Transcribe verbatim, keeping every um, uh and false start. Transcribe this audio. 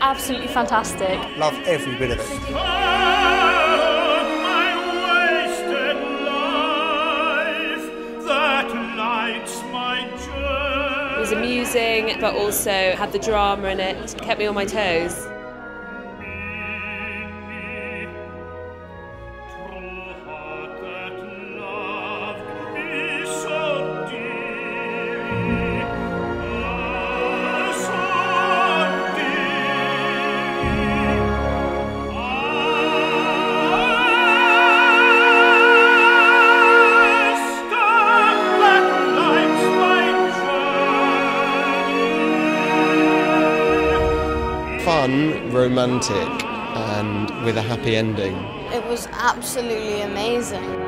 absolutely fantastic. Love every bit of it. It was amusing, but also had the drama in it, kept me on my toes. Fun, romantic, and with a happy ending. It was absolutely amazing.